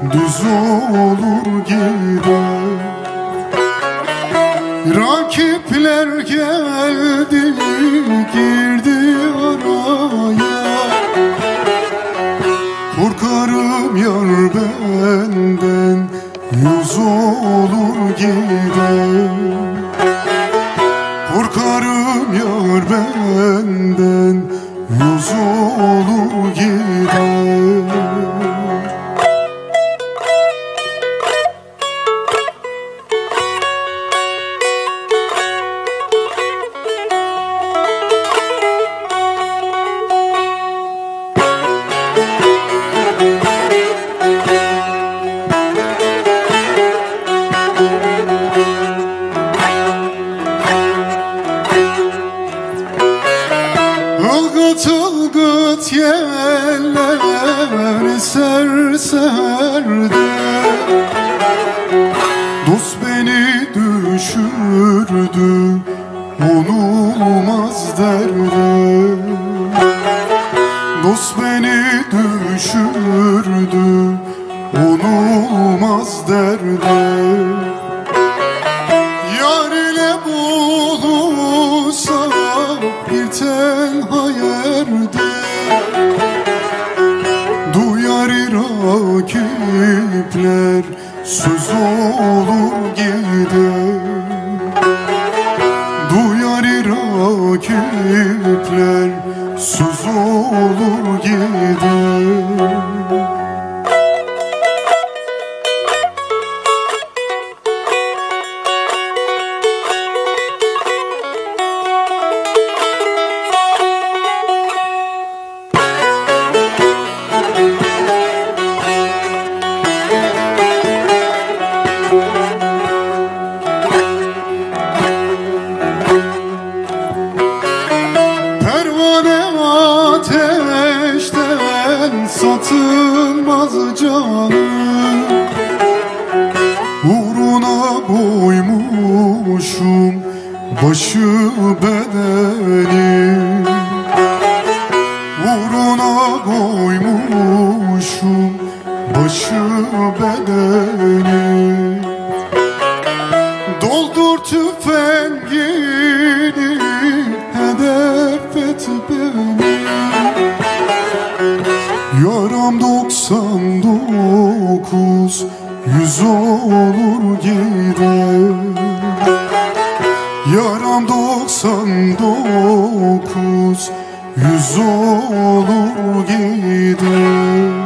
düz olur gider. Rakipler geldi girdi araya, korkarım yar benden yüz olur gider. Korkarım yar benden yüz olur gider. Ilgıt ılgıt yeller eser serde, dost beni düşürdü onulmaz derde. Dost beni düşürdü onulmaz derde. Yar ile buluşsam bir tenha yerde, duyar rakipler söz olur gider. Duyar rakipler söz olur gider. Satılmaz canım, uğruna koymuşum başı bedeni. Uğruna koymuşum başı bedeni. Doldur tüfengini, hedef et beni. Yaram 99 yüz olur gider. Yaram 99 yüz olur gider.